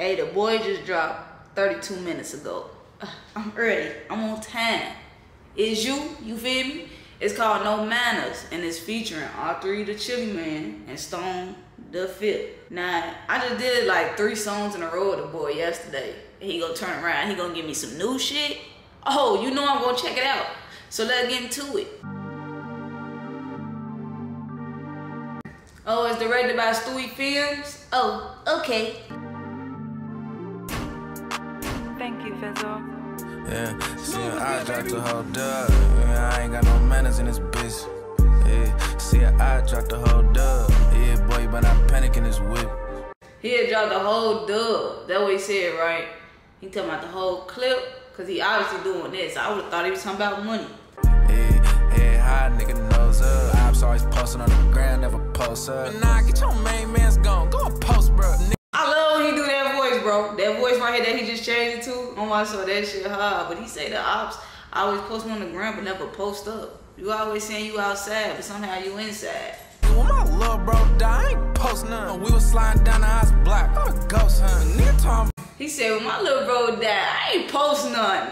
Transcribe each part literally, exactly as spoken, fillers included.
Hey, the boy just dropped thirty-two minutes ago. I'm ready. I'm on time. It's you, you feel me? It's called No Manners, and it's featuring R three the Chili Man and Stone the Fifth. Now, I just did like three songs in a row with the boy yesterday. He gonna turn around, he gonna give me some new shit. Oh, you know I'm gonna check it out. So let's get into it. Oh, it's directed by Stewie Films? Oh, okay. Thank you, Fizzle. Yeah, see, I dropped the whole dub. Yeah, I ain't got no manners in this bitch. Yeah, see, I dropped the whole dub. Yeah, boy, you better not panic in this whip. He had dropped the whole dub. That's what he said, right? He talking about the whole clip, cause he obviously doing this. I would've thought he was talking about money. Yeah, yeah, high nigga nose up. Ops always posting on the ground, never post up. Nah, get your main man's gone. Go and post, bro. I love when he do that voice, bro. That voice right here that he just changed it to. Oh my, so that shit hard. But he say the ops always post on the ground but never post up. You always saying you outside, but somehow you inside. When my little bro died, I ain't post none. We was sliding down the house block. I'm a ghost hunter. Nigga talking. He said, when my little bro died, I ain't post none.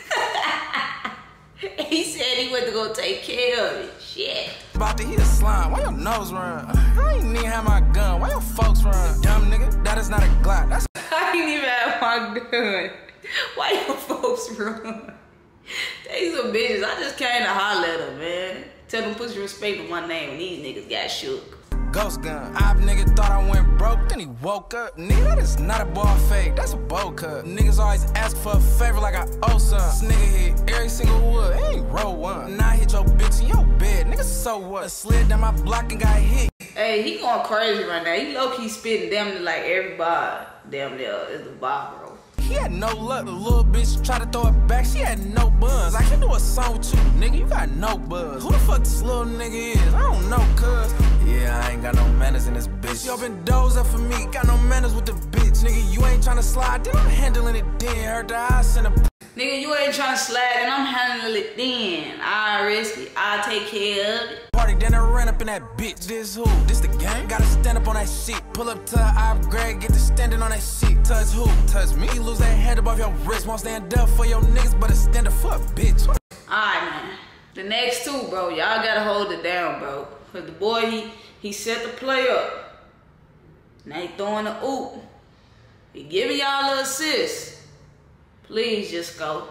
He said he went to go take care of it. Shit. About to hit a slime. Why your nose run? I ain't even have my gun. Why your folks run? Dumb nigga, that is not a Glock. That's I ain't even have my gun. Why your folks run? They some bitches. I just came to holler at them, man. Tell them put some respect on my name when these niggas got shook. Ghost gun. Op nigga thought I went broke, then he woke up. Nigga, that is not a ball fake, that's a bowl cut. Niggas always ask for a favor like I owe some. This nigga hit every single wood, he ain't roll one. Now I hit your bitch in your bed, nigga, so what? Slid down my block and got hit. Hey, he going crazy right now. He low-key spitting damn near like everybody. Damn near is the bar, bro. He had no luck, the little bitch tried to throw it back, she had no buns. I can do a song with you, nigga, you got no buzz. Who the fuck this little nigga is? I don't know, cuz. Yeah, I ain't got no manners in this bitch. Y'all been doze up for me, got no manners with the bitch. Nigga, you ain't tryna slide, then I'm handling it then. Heard the eyes in the nigga, you ain't tryna slide, and I'm handling it then. I risk it, I take care of it. Party, then I ran up in that bitch. This who? This the gang? Gotta stand up on that shit. Pull up to the upgrade, get to standing on that shit. Touch who? Touch me. Lose that head above your wrist. Won't stand up for your niggas, but a stand up for a bitch. Alright, man. The next two, bro, y'all gotta hold it down, bro. Cause the boy, he he set the play up. Now he throwing the oop. He giving y'all an assist. Please just go.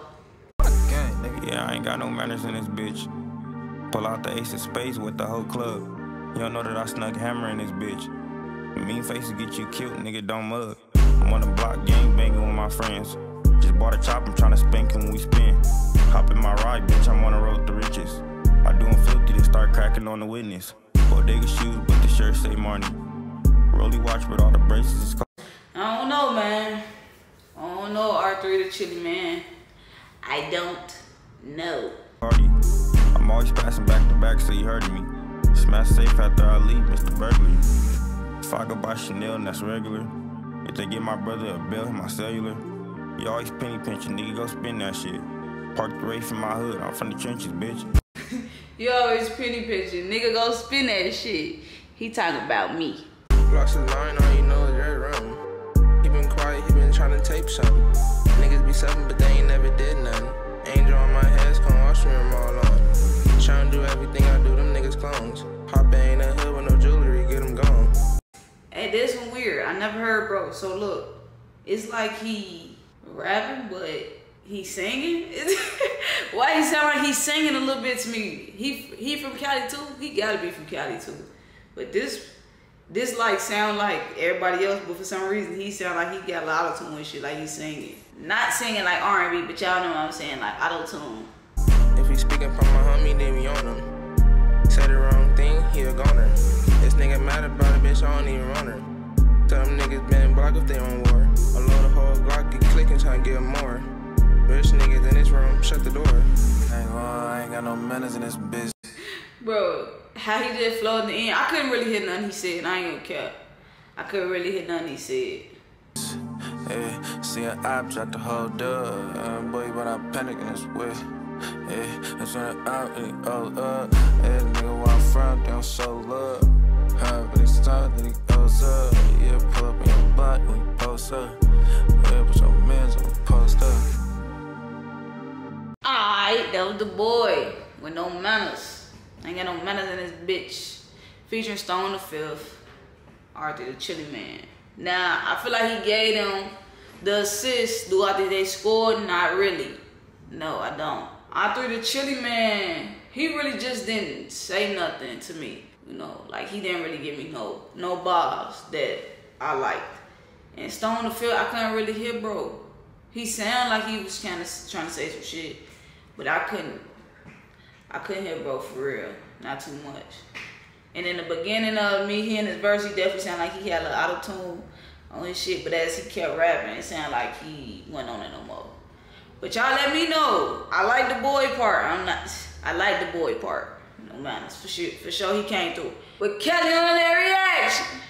Yeah, I ain't got no manners in this bitch. Pull out the ace of spades with the whole club. You don't know that I snuck hammer in this bitch. The mean faces get you killed, nigga, don't mug. I'm on the block gang banging with my friends. Just bought a chop, I'm tryna spank him when we spin. Hop in my ride, bitch, I'm on the road to riches. I do him filthy, then start cracking on the witness. Bodega shoes, but the shirt say Marnie. Rolly watch, but all the braces is cold. I don't know, man. I don't know, R three the Chili Man. I don't know. Party. I'm always passing back to back, so you heard me. Smash safe after I leave, Mister Burglary. If I go buy Chanel, and that's regular. If they give my brother a bill, my cellular. You always penny pinching, nigga, go spend that shit. Park the race from my hood, I'm from the trenches, bitch. You always penny pinching, nigga, go spend that shit. He talking about me. Blocks is lying, all you know is red rum. He been quiet, he been trying to tape something. Niggas be subbing, but they ain't never did nothing. Angel on my head, come wash me them all on. Tryna do everything I do, them niggas clones. Hop in the hood with no jewelry, get them gone. Hey, this one weird. I never heard, bro. So look, it's like he rapping, but he singing. Why he sound like he's singing a little bit to me? He he from Cali too. He gotta be from Cali too. But this this like sound like everybody else, but for some reason he sound like he got a lot of tune and shit, like he's singing. Not singing like R and B, but y'all know what I'm saying, like auto tune. If he speaking from my homie, then we on him. Say the wrong thing, he a goner. This nigga mad about it, bitch, I don't even run her. Tell them niggas been blocked if they on war. I load the whole Glock, get clicking, trying to get more. Rich niggas in this room, shut the door. I ain't, I ain't got no manners in this bitch. Bro, how he just flowed in the end, I couldn't really hear nothing he said, I ain't gonna care. I couldn't really hear nothing he said. Hey, see an op drop the whole dub. Uh, boy, but I panic in this way. Hey, that's when the op and he oh up. Hey, nigga where I'm from, they don't show love. Huh, but it's time that he goes up. Yeah, pull up in your block when you post up. Alright, that was the boy with no manners. Ain't got no manners in this bitch. Featuring Stone the Fifth, Arthur the Chili Man. Now, I feel like he gave them the assist. Do I think they scored? Not really. No, I don't. Arthur the Chili Man, he really just didn't say nothing to me. You know, like he didn't really give me no no bars that I liked. And Stone the Fifth, I couldn't really hear, bro. He sounded like he was kind of trying to say some shit, but I couldn't. I couldn't hear, bro, for real. Not too much. And in the beginning of me hearing his verse, he definitely sounded like he had an auto-tune on his shit. But as he kept rapping, it sounded like he wasn't on it no more. But y'all let me know. I like the boy part. I'm not. I like the boy part. No manners for sure. For sure, he came through. With Kelly on that reaction.